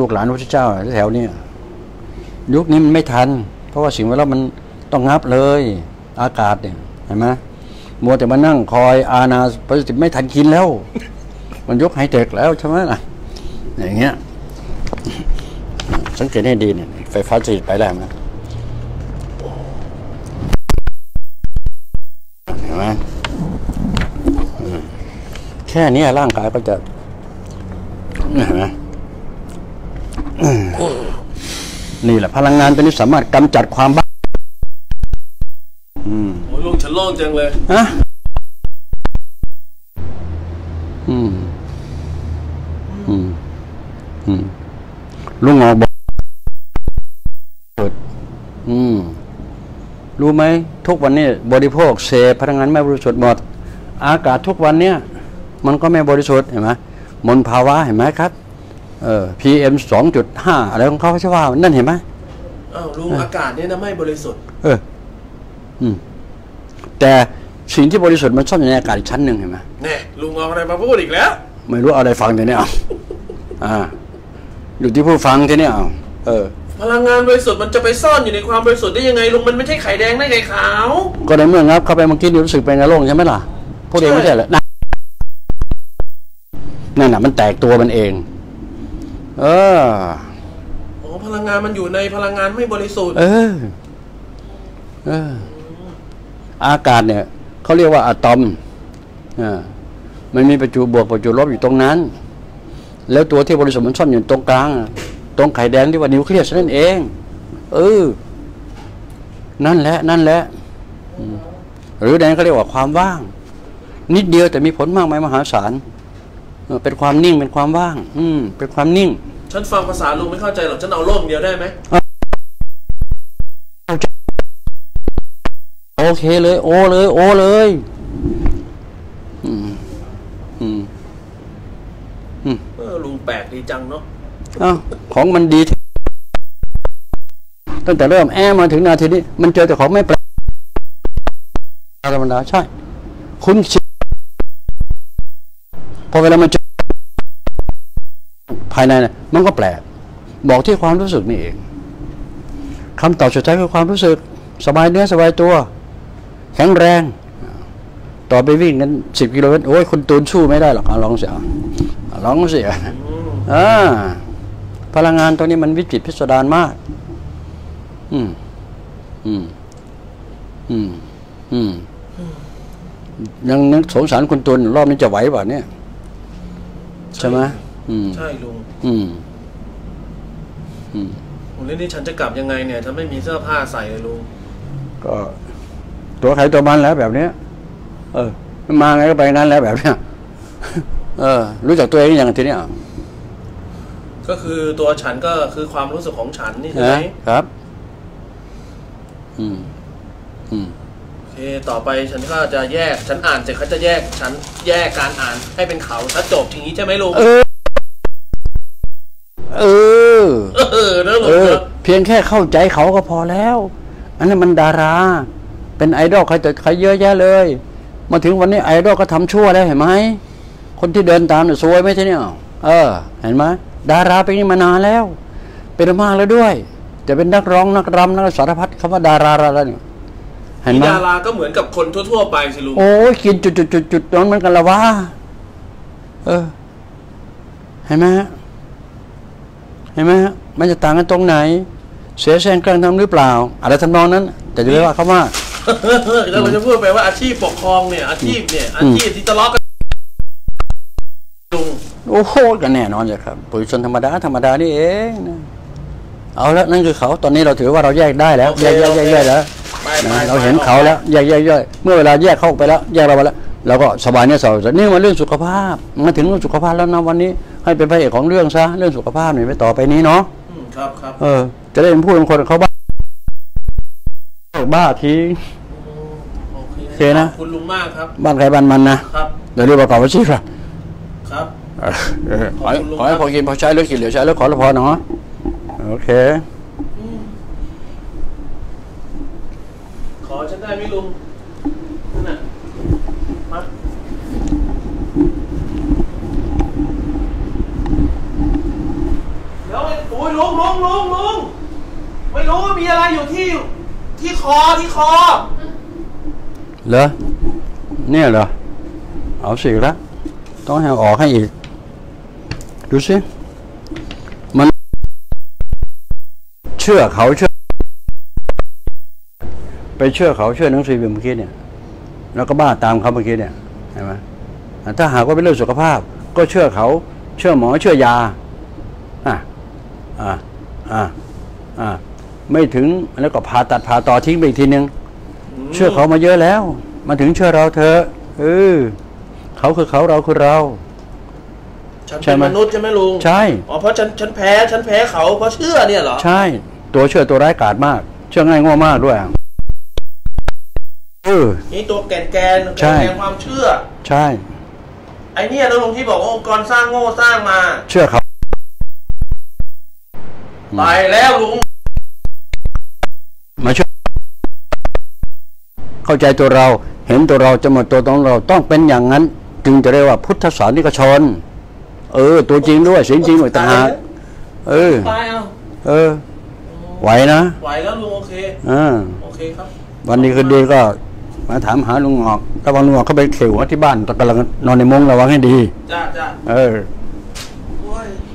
ลูกหลานพระพุทธเจ้าแถวนี้ยุคนี้มันไม่ทันเพราะว่าสิ่งแวดล้อมมันต้องงับเลยอากาศเนี่ยเห็นไหมมัวแต่มานั่งคอยอาณาประสิทธิ์ไม่ทันกินแล้วมันยกไฮเทคแล้วใช่ไหมล่ะอย่างเงี้ยสังเกตให้ดีเนี่ยไฟฟ้าจะไปแล้วนะเห็นไหมแค่นี้ร่างกายก็จะเห็นไหมนี่แหละพลังงานตัวนี้สามารถกำจัดความบ้า
โอ้ยลุงฉันโล่งจังเลย
ฮะอืมอืมอืมลุงออกบอกอืมรู้ไหมทุกวันนี้บริโภคเสพพลังงานไม่บริสุทธิ์หมดอากาศทุกวันเนี้ยมันก็ไม่บริสุทธิ์เห็นไหมมลภาวะเห็นไหมครับเออ พี เอ็ม สองจุดห้า อะไรของเขาใช่ว่านั่นเห็นไหม
อ้าวลุงอากาศนี่นะไม่บริสุทธิ์
เอออืมแต่สิ่งที่บริสุทธิ์มันซ่อนอยู่ในอากาศอีกชั้นหนึ่งเห็นไหม
เนี่ยลุงเอาอะไรมาพูดอีกแล้ว
ไม่รู้เอาอะไรฟังทีนี้เอาอ่าอยู่ที่ผู้ฟังทีนี้เอาเออ
พลังงานบริสุทธิ์มันจะไปซ่อนอยู่ในความบริสุทธิ์ได้ยังไงลุงมันไม่ใช่ไข่แดงได้ไข่ขาว
ก็ในเมื่องับเข้าไปเมื่อกี้รู้สึกเป็นกระโหลกใช่ไหมล่ะพวกเองไม่ใช่เหรอนั่นน่ะมันแตกตัวมันเองเออ
อ๋อพลังงานมันอยู่ในพลังงานไม่บริสุทธิ์
เออเอออากาศเนี่ยเขาเรียกว่าอะตอมอ่ามันมีประจุบวกประจุลบอยู่ตรงนั้นแล้วตัวที่บริสุทธิ์มันซ่อนอยู่ตรงกลางตรงไข่แดงที่ว่านิวเคลียสนั่นเองเออนั่นแหละนั่นแหละหรือแดงเขาเรียกว่าความว่างนิดเดียวแต่มีผลมากมายมหาศาลเป็นความนิ่งเป็นความว่างอืมเป็นความนิ่ง
ฉันฟังภาษาลุงไม่เข้าใจหรอกฉันเอาโล่งเดียวได้ไหม
โอเคเลยโอเลยโอเลยอืมอืม
อืมเออลุงแปลกดีจังเนาะ
อ้าวของมันดีตั้งแต่เริ่มแอมาถึงนาทีนี้มันเจอแต่ของไม่แปลกธรรมดาใช่คุณพอเวลามันเจอภายในเนี่ยมันก็แปลกบอกที่ความรู้สึกนี่เองคำตอบสุดท้ายคือความรู้สึกสบายเนื้อสบายตัวแข็งแรงต่อไปวิ่งกันสิบกิโลเมตรโอ้ยคุณตูนสู้ไม่ได้หรอกลองเสียลองเสียอ่าพลังงานตัวนี้มันวิจิตรพิสดารมากอืมอืมอืมอืมยังนึกสงสารคุณตูนรอบนี้จะไหวป่ะเนี่ยใช่ไหมอืม
ใช่ลุง
อืมอืม
วันนี้ฉันจะกลับยังไงเนี่ยถ้าไม่มีเสื้อผ้าใส่เลยลุง
ก็ตัวใครตัวมันแล้วแบบเนี้ยเออมาไงก็ไปงั้นแล้วแบบเนี้ยเออรู้จักตัวเองอย่างทีเนี้ย
ก็คือตัวฉันก็คือความรู้สึกของฉันนี่ใช่ไหม
ครับอืมอืม
โอเคต่อไปฉันก็จะแยกฉันอ่านเสร็จเขาจะแยกฉันแยกการอ่านให้เป็นเขาถ้าจบอย่างนี้ใช่ไหมลุง
เออเออ
เออแล้วลุง
เพียงแค่เข้าใจเขาก็พอแล้วอันนี้มันดาราเป็นไอดอลใครจะใครเยอะแยะเลยมาถึงวันนี้ไอดอลก็ทำชั่วแล้วเห็นไหมคนที่เดินตามเนี่ยซวยไหมทีนี้เออเห็นไหมดาราเป็นนี่มานานแล้วเป็นมากแล้วด้วยจะเป็นนักร้องนักรำนักสารพัดคำว่าดาราอะไรเนี่ย
เห็นไหมดาราก็เหมือนกับคนทั่วๆไปสิลุง
โอ้ยกินจุดจุดจุดจุดนั้นเหมือนกันละวะเออเห็นไหมเห็นไหมมันจะต่างกันตรงไหนเสียแซงกลางทำหรือเปล่าอะไรทำนองนั้นแต่จะเรียกว่าเขาว่า
แล้วเราจะพูดไปว่าอาชีพปกครองเนี่ยอาชีพเนี่ยอาชีพที่ทะเลาะกันลุง
โอ้โหกันแน่นอนเลยครับปุถุชนธรรมดาธรรมดานี่เองนะเอาแล้วนั่นคือเขาตอนนี้เราถือว่าเราแยกได้แล้วแยกแยกแยกแยกแล้วเราเห็นเขาแล้วแยกแยกแยกเมื่อเวลาแยกเข้าไปแล้วแยกเราไปแล้วเราก็สบายเนี่ยสบายนี่มาเรื่องสุขภาพมาถึงเรื่องสุขภาพแล้วนะวันนี้ให้เป็นพระเอกของเรื่องซะเรื่องสุขภาพหน่อยไปต่อไปนี้เนาะ
ครับครับ
เออจะได้เป็นผู้เป็นคนเขาบ้าบ้าที
โอเคนะคุณลุงมากครับ
บ้านใครบ้านมันนะครับเดี๋ยวเรียกประกอบอาชีพครับ
ครับ
ขอขอให้พอกินพอใช้แล้วกินเหลือใช้แล้วขอละพอเนาะโอเค
ขอฉันได้ไหมลุงนั่นน่ะมาเดี๋ยวคอที่คอ
เหรอเนี่ยเหรอเอาสิละต้องให้ออกให้อีกดูสิมันเชื่อเขาเชื่อไปเชื่อเขาเชื่อหนังสือพิมพ์เมื่อกี้เนี่ยแล้วก็บ้าตามเขาเมื่อกี้เนี่ยเห็นไหมถ้าหากว่าเป็นเรื่องสุขภาพก็เชื่อเขาเชื่อหมอเชื่อยาอ่ะอ่ะอ่ะอ่ะไม่ถึงแล้วก็ผ่าตัดผ่าต่อทิ้งไปอีกทีนึงเชื่อเขามาเยอะแล้วมาถึงเชื่อเราเถอะเออเขาคือเขาเราคือเรา
ฉันเป็นมนุษย์ใช่ไหมลุง
ใช่
อ๋อเพราะฉันฉันแพ้ฉันแพ้เขาเพราะเชื่อเนี่ยเหรอ
ใช่ตัวเชื่อตัวร้ายกาจมากเชื่อง่ายง่อมากด้วยเออ
นี่ตัวแกนแกนแกนความเชื่อ
ใช่
ไอเนี่ยแล้วลุงที่บอกว่าองค์กรสร้างโง่สร้างมา
เชื่อเขา
ไปแล้วลุง
มาเชื่อเข้าใจตัวเราเห็นตัวเราจะหมดตัวตนเราต้องเป็นอย่างนั้นจึงจะเรียกว่าพุทธศาสนิกชนเออตัวจริงด้วยเสียงจริงด้วยต่างหากเออเออไหวนะ
ไหวแล้วลุงโอเค
อ่า
โอเคครับ
วันนี้คือดีก็มาถามหาลุงหงอกระวังลุงหงอกเขาไปเขียวที่บ้านตอนกำลังนอนในมุ้งระวังให้ดี
จ้าจ้า
เออ